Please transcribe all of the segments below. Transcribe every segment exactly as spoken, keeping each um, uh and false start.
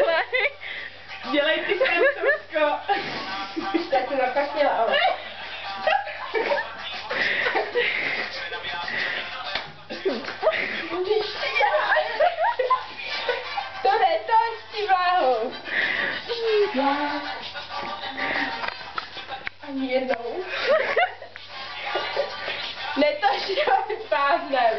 Dělej. Dělej ty francouzsko. Tak to nakasnila, ale. To netoč, ty váhou. Ani jednou. Netoč, to vypáznem.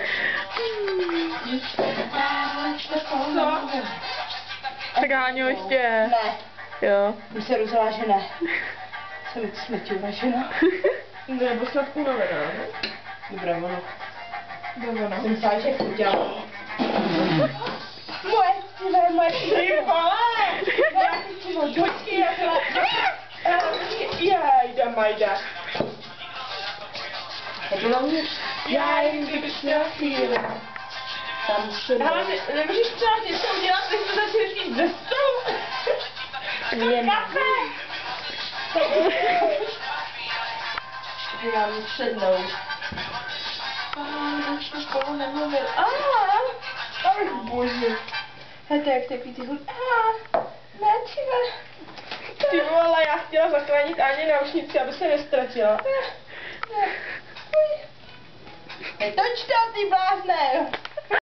Co? Tak Háňo, ještě. Ne. Jo. Jsem se rozhodla, že ne. Jsem k smrti uvažena. Nebo snad unavená, ne? Dobré, ono. Dobré, no. Jsem myslela, že chuděla. Moje stivé, moje Ty vole! Počkej, já to... Jajda, majda. Je to na mě? Já jim kdybych měla chvíli. Tam se Ale ne, nemůžeš třeba něco udělat, než to začne jít ze stolu? Jen. Kafe! Já mu sednout. Pána, už to spolu nemluvil. Aaaa! Ach bože. Hejte, jak tepí ty hud. Aaaa! Ne, ty ne. Ty vole, já chtěla zachránit Aně náušnici, aby se nestratila. Netoč to, ty blázne!